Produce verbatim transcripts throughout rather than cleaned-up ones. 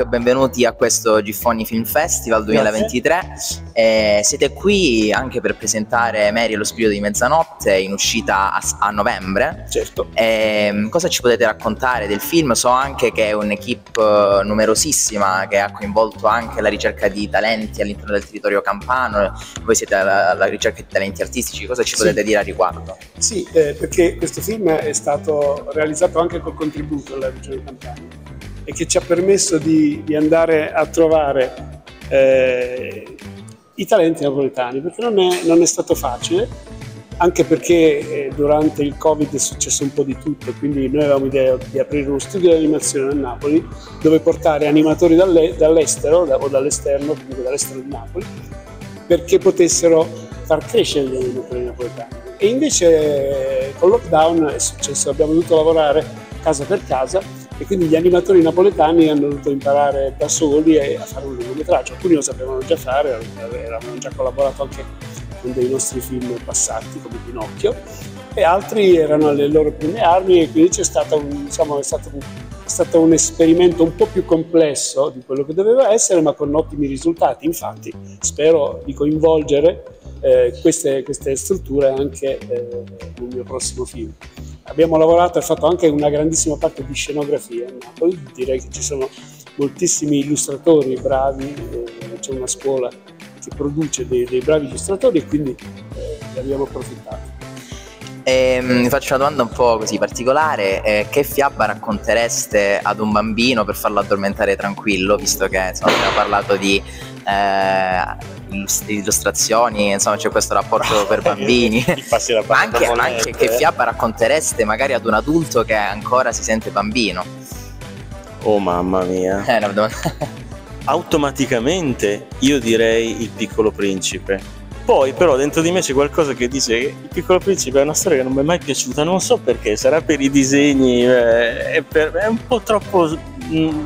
comunque benvenuti a questo Giffoni Film Festival duemilaventitré. Eh, siete qui anche per presentare Mary e lo spirito di mezzanotte, in uscita a, a novembre. Certo. Eh, cosa ci potete raccontare del film? So anche che è un'equipe numerosissima che ha coinvolto anche la ricerca di talenti all'interno del territorio campano. Voi siete alla, alla ricerca di talenti artistici, cosa ci potete sì. dire a riguardo? Sì, eh, perché questo film è stato realizzato anche col contributo della Regione Campania e che ci ha permesso di, di andare a trovare eh, i talenti napoletani, perché non è, non è stato facile, anche perché eh, durante il Covid è successo un po' di tutto, quindi noi avevamo idea di aprire uno studio di animazione a Napoli dove portare animatori dalle, dall'estero da, o dall'esterno, comunque dall'estero di Napoli, perché potessero far crescere gli animatori napoletani. E invece eh, con il lockdown è successo, abbiamo dovuto lavorare casa per casa e quindi gli animatori napoletani hanno dovuto imparare da soli a fare un lungometraggio. Alcuni lo sapevano già fare, avevano già collaborato anche con dei nostri film passati come Pinocchio, e altri erano alle loro prime armi, e quindi c'è stato un, diciamo, è stato un, è stato un esperimento un po' più complesso di quello che doveva essere, ma con ottimi risultati. Infatti spero di coinvolgere eh, queste, queste strutture anche eh, nel mio prossimo film. Abbiamo lavorato e fatto anche una grandissima parte di scenografia a Napoli, direi che ci sono moltissimi illustratori bravi, eh, c'è una scuola che produce dei, dei bravi illustratori e quindi eh, ne abbiamo approfittato. E, mi faccio una domanda un po' così particolare, eh, che fiaba raccontereste ad un bambino per farlo addormentare tranquillo, visto che insomma, abbiamo parlato di eh, illustrazioni, insomma c'è questo rapporto per bambini, ma anche, anche che fiaba raccontereste magari ad un adulto che ancora si sente bambino? Oh mamma mia. Eh, no, automaticamente io direi Il Piccolo Principe. Poi però dentro di me c'è qualcosa che dice che Il Piccolo Principe è una storia che non mi è mai piaciuta, non so perché, sarà per i disegni, eh, è, per, è un po' troppo mh,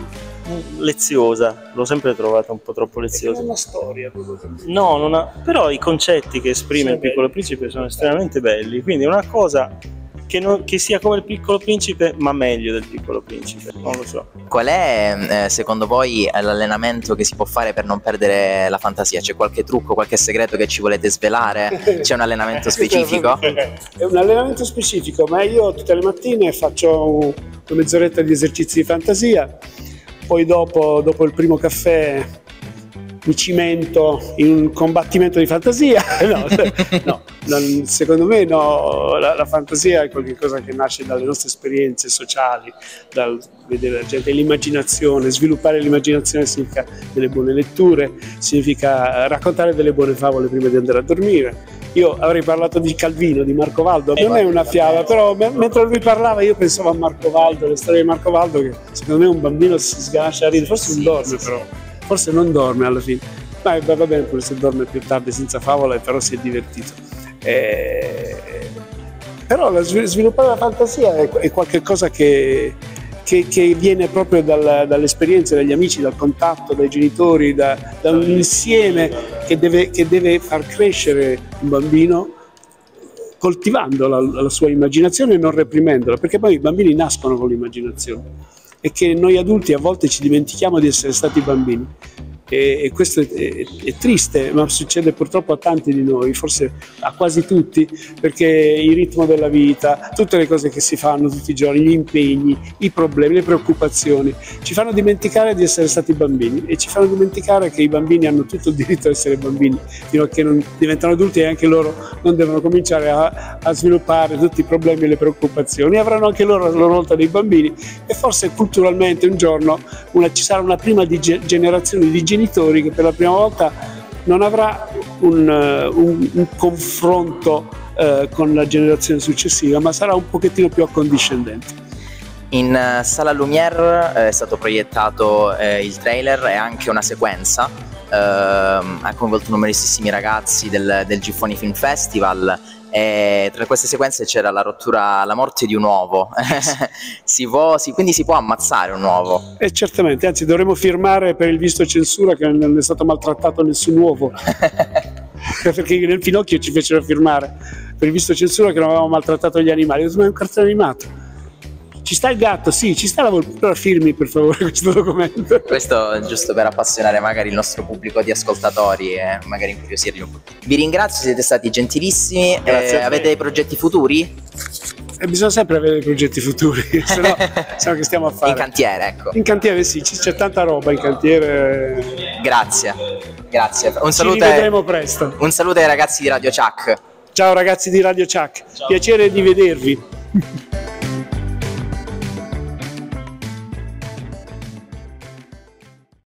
leziosa, l'ho sempre trovata un po' troppo leziosa. È una storia proprio. No, non ha, però i concetti che esprime sì, Il Piccolo Principe sono estremamente belli, quindi è una cosa che, non, che sia come Il Piccolo Principe ma meglio del Piccolo Principe, non lo so. Qual è eh, secondo voi l'allenamento che si può fare per non perdere la fantasia? C'è qualche trucco, qualche segreto che ci volete svelare? C'è un allenamento specifico? È un allenamento specifico, ma io tutte le mattine faccio una mezz'oretta di esercizi di fantasia, poi dopo, dopo il primo caffè mi cimento in un combattimento di fantasia. No, no, non, secondo me no, la, la fantasia è qualcosa che nasce dalle nostre esperienze sociali, dal vedere la gente, l'immaginazione. Sviluppare l'immaginazione significa delle buone letture, significa raccontare delle buone favole prima di andare a dormire. Io avrei parlato di Calvino, di Marco Valdo, non è una fiaba, però mentre lui parlava io pensavo a Marco Valdo, le storie di Marco Valdo, che secondo me un bambino si sganascia a ridere, forse non dorme però, forse non dorme alla fine, ma va bene pure se dorme più tardi senza favola, però si è divertito. Eh, però sviluppare la fantasia è, è qualcosa che, che, che viene proprio dal, dall'esperienza dagli amici, dal contatto, dai genitori, da, da un insieme che deve, che deve far crescere un bambino coltivando la, la sua immaginazione e non reprimendola, perché poi i bambini nascono con l'immaginazione e che noi adulti a volte ci dimentichiamo di essere stati bambini. E, e questo è, è, è triste, ma succede purtroppo a tanti di noi, forse a quasi tutti, perché il ritmo della vita, tutte le cose che si fanno tutti i giorni, gli impegni, i problemi, le preoccupazioni ci fanno dimenticare di essere stati bambini e ci fanno dimenticare che i bambini hanno tutto il diritto ad essere bambini fino a che non diventano adulti, e anche loro non devono cominciare a, a sviluppare tutti i problemi e le preoccupazioni. Avranno anche loro a loro volta dei bambini e forse culturalmente un giorno una, ci sarà una prima di ge- generazione di genitori che per la prima volta non avrà un, un, un confronto uh, con la generazione successiva, ma sarà un pochettino più accondiscendente. In uh, Sala Lumière eh, è stato proiettato eh, il trailer e anche una sequenza, eh, ha coinvolto numerosissimi ragazzi del, del Giffoni Film Festival. E tra queste sequenze c'era la rottura, la morte di un uovo. si può, si, quindi si può ammazzare un uovo? Eh, certamente, anzi dovremmo firmare per il visto censura che non è stato maltrattato nessun uovo. Perché nel Pinocchio ci fecero firmare per il visto censura che non avevamo maltrattato gli animali. Ma è un cartone animato, Ci sta il gatto? Sì, ci sta la volpe. Però firmi per favore questo documento. Questo giusto per appassionare magari il nostro pubblico di ascoltatori e magari incuriosirli un po'. Vi ringrazio, siete stati gentilissimi. Grazie eh, a te. avete progetti futuri? E bisogna sempre avere progetti futuri, se no sai che stiamo a fare. In cantiere, ecco. In cantiere sì, c- c'è tanta roba in cantiere. Grazie, grazie. Un Ci saluto, rivedremo presto. un saluto ai ragazzi di Radio Chuck. Ciao ragazzi di Radio Chuck, piacere di vedervi.